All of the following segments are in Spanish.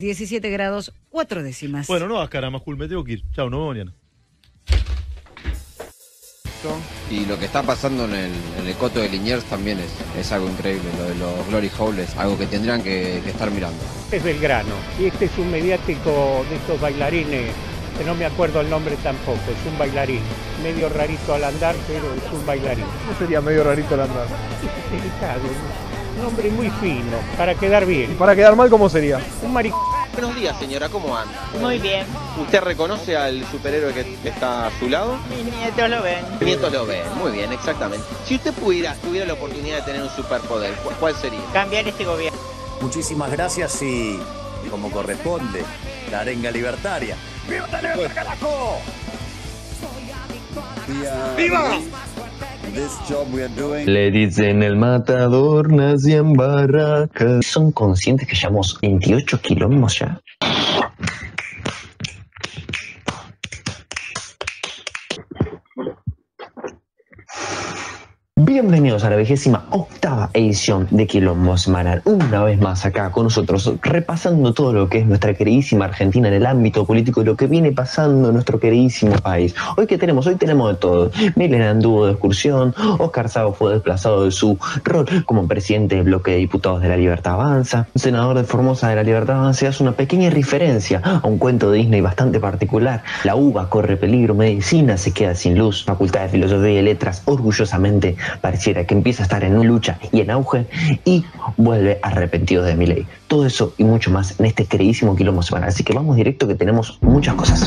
17 grados 4 décimas. Bueno, no hagas cara más cool, me tengo que ir. Chao, nos vemos mañana. Y lo que está pasando en el Coto de Liniers también es algo increíble. Lo de los Glory Hole es algo que tendrían que estar mirando. Es Belgrano, y este es un mediático de estos bailarines, que no me acuerdo el nombre tampoco, es un bailarín, medio rarito al andar, pero es un bailarín. ¿Cómo sería medio rarito al andar? Es delicado, un hombre muy fino, para quedar bien. ¿Y para quedar mal cómo sería? Un maric... Buenos días, señora, ¿cómo anda? Muy bien. ¿Usted reconoce al superhéroe que está a su lado? Mis nietos lo ven. Mis nietos lo ven, muy bien, exactamente. Si usted tuviera la oportunidad de tener un superpoder, ¿cuál sería? Cambiar este gobierno. Muchísimas gracias y, como corresponde, la arenga libertaria. ¡Viva la libertad, carajo! ¡Viva! Le dicen el matador, nací en Barracas. ¿Son conscientes que llevamos 28 kilómetros ya? Bienvenidos a la 28ª edición de Quilombo Semanal. Una vez más acá con nosotros, repasando todo lo que es nuestra queridísima Argentina en el ámbito político y lo que viene pasando en nuestro queridísimo país. Hoy tenemos de todo. Milei anduvo de excursión, Oscar Sago fue desplazado de su rol como presidente del bloque de diputados de La Libertad Avanza. Un senador de Formosa de La Libertad Avanza hace una pequeña referencia a un cuento de Disney bastante particular. La uva corre peligro, medicina se queda sin luz. Facultad de Filosofía y Letras orgullosamente pareciera que empieza a estar en lucha y en auge y vuelve arrepentido de Milei. Todo eso y mucho más en este queridísimo Quilombo Semanal. Así que vamos directo que tenemos muchas cosas.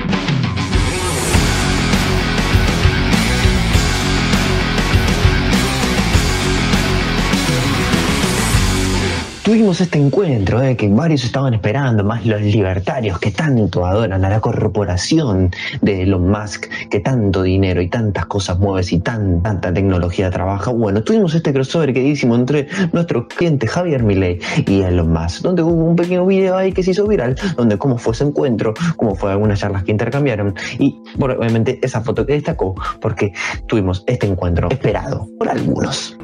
Tuvimos este encuentro que varios estaban esperando, más los libertarios que tanto adoran a la corporación de Elon Musk, que tanto dinero y tantas cosas mueve y tanta tecnología trabaja. Bueno, tuvimos este crossover queridísimo entre nuestro cliente Javier Milei y Elon Musk, donde hubo un pequeño video ahí que se hizo viral, donde cómo fue ese encuentro, cómo fue algunas charlas que intercambiaron y obviamente esa foto que destacó porque tuvimos este encuentro esperado por algunos.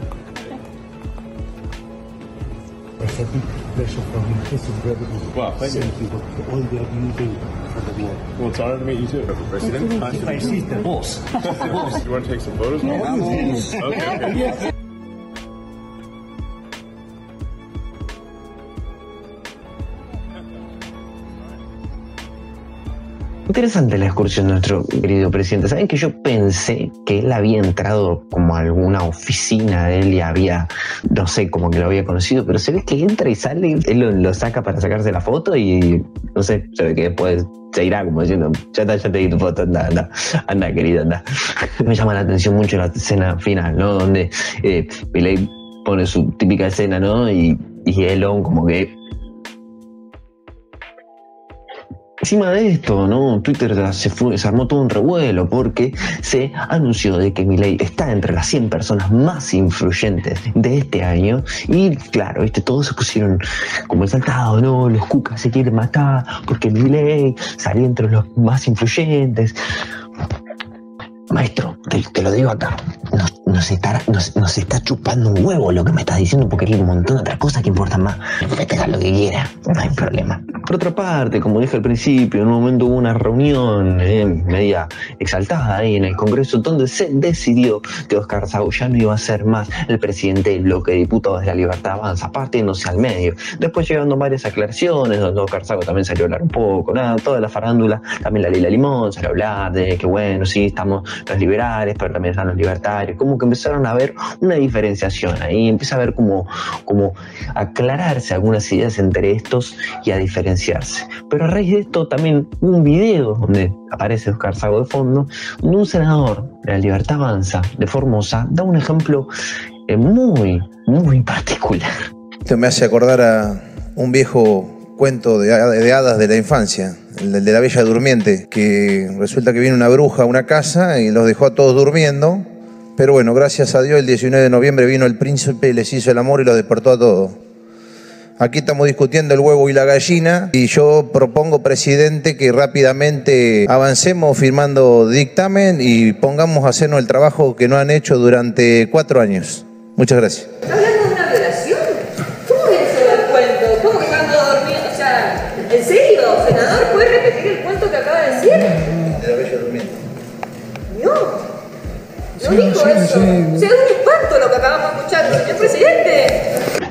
Well, thank you. All the abuse for the war. Well, it's an honor to meet you too. President, nice to meet you. Boss. Boss. You want to take some photos? Okay. Interesante la excursión de nuestro querido presidente. Saben que yo pensé que él había entrado como a alguna oficina de él y había, no sé, como que lo había conocido, pero se ve que entra y sale, él lo saca para sacarse la foto y no sé, se ve que después se irá como diciendo, ya te di tu foto, anda querido, anda. Me llama la atención mucho la escena final, ¿no? Donde Milei pone su típica escena, ¿no? Y Elon como que... Encima de esto, ¿no? Twitter se armó todo un revuelo porque se anunció de que Milei está entre las 100 personas más influyentes de este año y claro, todos se pusieron como exaltados, ¿no? Los cucas se quieren matar porque Milei salió entre los más influyentes. Maestro, te lo digo acá, nos está chupando un huevo lo que me estás diciendo porque hay un montón de otras cosas que importan más. Usted haga lo que quiera, no hay problema. Por otra parte, como dije al principio, en un momento hubo una reunión media exaltada ahí en el Congreso donde se decidió que Oscar Sago ya no iba a ser más el presidente del bloque de diputados de La Libertad Avanza, partiéndose al medio. Después llegando varias aclaraciones, donde Oscar Sago también salió a hablar un poco, toda la farándula, también la Lila Limón salió a hablar de que bueno, sí, estamos los liberales, pero también están los libertarios, como que empezaron a ver una diferenciación ahí, empieza a ver como aclararse algunas ideas entre estos y a diferenciarse. Pero a raíz de esto también hubo un video donde aparece Oscar Sago de fondo, donde un senador de La Libertad Avanza de Formosa da un ejemplo muy particular. Esto me hace acordar a un viejo cuento de hadas de la infancia, el de la Bella Durmiente, que resulta que viene una bruja a una casa y los dejó a todos durmiendo, pero bueno, gracias a Dios el 19 de noviembre vino el príncipe, les hizo el amor y los despertó a todos. Aquí estamos discutiendo el huevo y la gallina y yo propongo, presidente, que rápidamente avancemos firmando dictamen y pongamos a hacernos el trabajo que no han hecho durante 4 años. Muchas gracias. ¿Está hablando de una violación? ¿Cómo es eso del cuento? ¿Cómo que están todos durmiendo? O sea, ¿En serio, senador? ¿Puede repetir el cuento que acaba de decir? De la Bella Durmiente. No dijo eso. O sea, es un espanto lo que acabamos de escuchar, señor presidente.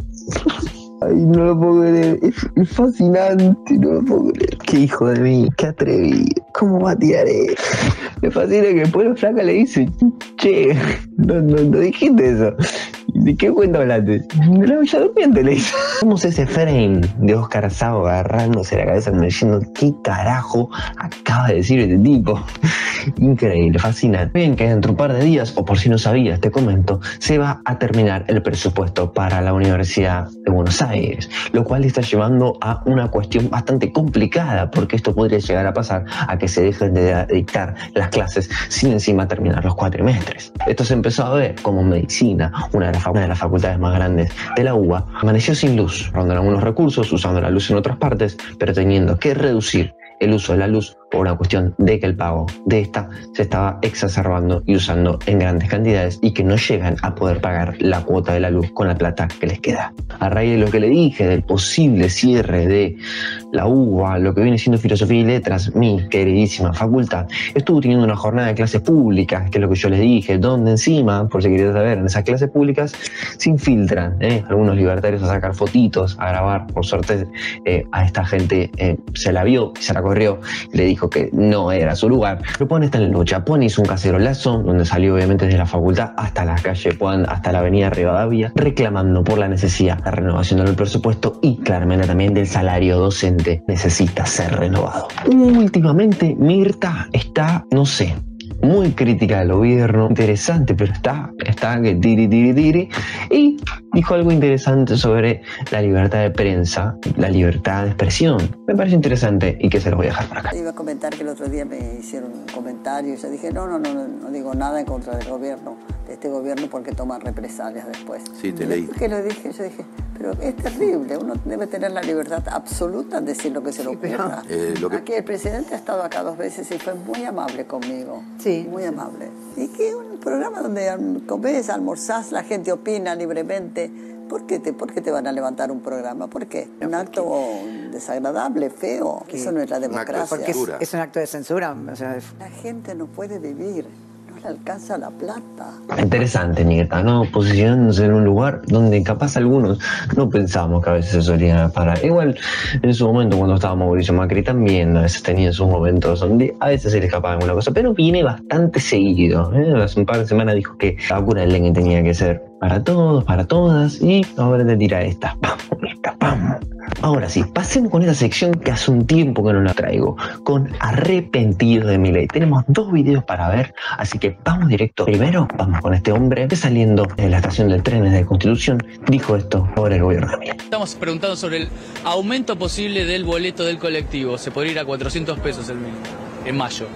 Ay, no lo puedo creer, es fascinante, no lo puedo creer. Qué hijo de mí, qué atrevido, ¿cómo va a tirar eso? Me fascina que después la flaca le dice, che, no dijiste eso. ¿De qué cuento hablaste? De la Bella Durmiente, le dice. Vemos ese frame de Oscar Sabo agarrándose la cabeza como diciendo, ¿qué carajo acaba de decir este tipo? Increíble, fascinante. Bien que dentro de un par de días, o por si no sabías, te comento, se va a terminar el presupuesto para la Universidad de Buenos Aires, lo cual está llevando a una cuestión bastante complicada, porque esto podría llegar a pasar a que se dejen de dictar las clases sin encima terminar los cuatrimestres. Esto se empezó a ver como medicina, una de las facultades más grandes de la UBA, amaneció sin luz, rondando algunos recursos, usando la luz en otras partes, pero teniendo que reducir el uso de la luz por una cuestión de que el pago de esta se estaba exacerbando y usando en grandes cantidades y que no llegan a poder pagar la cuota de la luz con la plata que les queda. A raíz de lo que le dije del posible cierre de la UBA, lo que viene siendo Filosofía y Letras, mi queridísima facultad, estuvo teniendo una jornada de clases públicas, que es lo que yo les dije, donde encima, por si querías saber, en esas clases públicas se infiltran algunos libertarios a sacar fotitos, a grabar. Por suerte a esta gente se la vio y se la corrió y le dijo que no era su lugar. Pero Puan está en lucha. Puan hizo un cacerolazo donde salió obviamente desde la facultad hasta la calle Puan, hasta la avenida Rivadavia, reclamando por la necesidad de renovación del presupuesto y claramente también del salario docente. Necesita ser renovado. Últimamente Mirta está, no sé, muy crítica del gobierno, interesante, pero está que tiri, y dijo algo interesante sobre la libertad de prensa, la libertad de expresión. Me parece interesante y que se lo voy a dejar por acá. Iba a comentar que el otro día me hicieron un comentario y yo dije, no digo nada en contra del gobierno, de este gobierno, porque toman represalias después. Sí, te leí. ¿Por qué lo dije? Yo dije, pero es terrible, uno debe tener la libertad absoluta de decir lo que se le ocurra. Aquí el presidente ha estado acá 2 veces y fue muy amable conmigo. Sí. Muy amable. Y que un programa donde comes, almorzás, la gente opina libremente. ¿Por qué te van a levantar un programa? ¿Por qué? Un acto desagradable, feo. Eso no es la democracia. Porque es un acto de censura. O sea, la gente no puede vivir. No le alcanza la plata. Interesante, Nieta, ¿no? Posicionándose en un lugar donde capaz algunos no pensábamos que a veces se solían parar. Igual, en su momento, cuando estaba Mauricio Macri, también a veces tenía sus momentos donde a veces se le escapaba alguna cosa, pero viene bastante seguido. Hace un par de semanas dijo que la vacuna del dengue tenía que ser para todos, para todas, y ahora te tira esta. ¡Pam! Ahora sí, pasemos con esa sección que hace un tiempo que no la traigo, con Arrepentidos de Milei. Tenemos 2 videos para ver, así que vamos directo. Primero, vamos con este hombre que saliendo de la estación del tren de Constitución dijo esto sobre el gobierno de Milei. Estamos preguntando sobre el aumento posible del boleto del colectivo. Se podría ir a 400 pesos el mínimo, en mayo.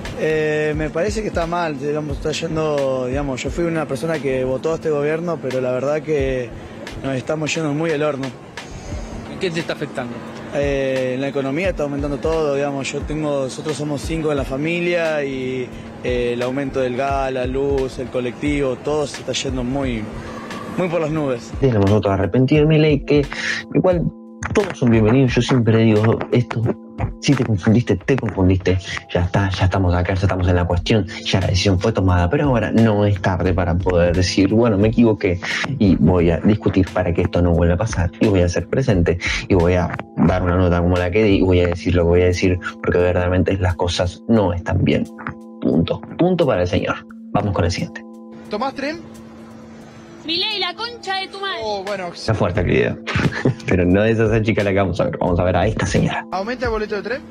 Me parece que está mal, digamos, está yendo, digamos, yo fui una persona que votó a este gobierno, pero la verdad que nos estamos yendo muy el horno. ¿Qué te está afectando? La economía está aumentando todo, digamos, nosotros somos 5 en la familia y el aumento del gas, la luz, el colectivo, todo se está yendo muy por las nubes. Tenemos otro Arrepentido de Milei que igual todos son bienvenidos. Yo siempre digo esto. Si te confundiste, ya está, ya estamos acá, ya estamos en la cuestión, ya la decisión fue tomada, pero ahora no es tarde para poder decir, bueno, me equivoqué y voy a discutir para que esto no vuelva a pasar y voy a ser presente y voy a dar una nota como la que di y voy a decir lo que voy a decir porque verdaderamente las cosas no están bien. Punto para el señor. Vamos con el siguiente. ¿Tomás tren? Milei, la concha de tu madre. Oh, bueno. Está fuerte el video. Pero no es esa chica la que vamos a ver. Vamos a ver a esta señora. ¿Aumenta el boleto de tren?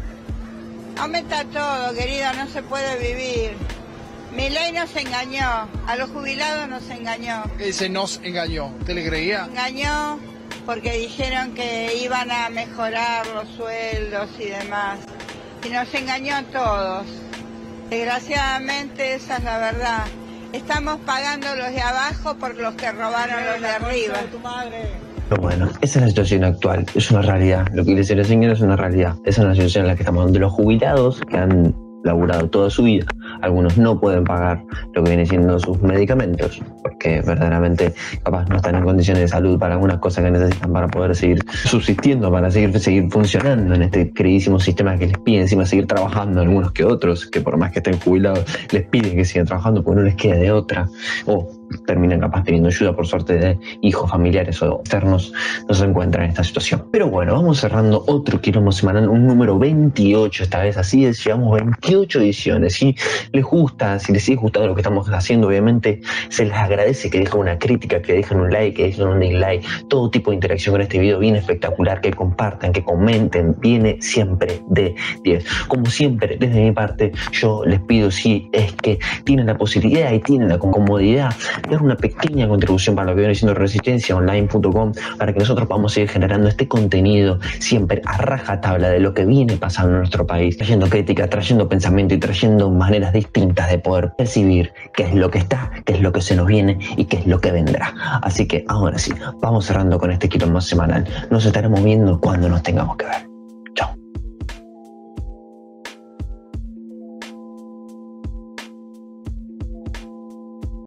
Aumenta todo, querida, no se puede vivir. Milei nos engañó, a los jubilados nos engañó. Ese nos engañó, ¿te le creía? Engañó porque dijeron que iban a mejorar los sueldos y demás. Y nos engañó a todos. Desgraciadamente esa es la verdad. Estamos pagando los de abajo por los que robaron los de arriba. Pero bueno, esa es la situación actual, es una realidad. Lo que dice la señora es una realidad. Esa es una situación en la que estamos, donde los jubilados que han laburado toda su vida algunos no pueden pagar lo que viene siendo sus medicamentos, porque verdaderamente capaz no están en condiciones de salud para algunas cosas que necesitan para poder seguir subsistiendo, para seguir funcionando en este queridísimo sistema que les pide encima seguir trabajando, algunos que otros, que por más que estén jubilados, les piden que sigan trabajando porque no les queda de otra, o terminan capaz pidiendo ayuda por suerte de hijos, familiares o externos, no se encuentran en esta situación. Pero bueno, vamos cerrando otro quilombo semanal, un número 28 esta vez, así es, llevamos 28 ediciones. Si les gusta, si les sigue gustando lo que estamos haciendo, obviamente se les agradece que dejen una crítica, que dejen un like, que dejen un dislike, todo tipo de interacción con este video viene espectacular, que compartan, que comenten, viene siempre de 10. Como siempre, desde mi parte, yo les pido, si es que tienen la posibilidad y tienen la comodidad, dar una pequeña contribución para lo que viene siendo resistenciaonline.com, para que nosotros podamos seguir generando este contenido siempre a rajatabla de lo que viene pasando en nuestro país, trayendo crítica, trayendo pensamiento y trayendo maneras distintas de poder percibir qué es lo que está, qué es lo que se nos viene y qué es lo que vendrá. Así que ahora sí, vamos cerrando con este quilombo semanal. Nos estaremos viendo cuando nos tengamos que ver.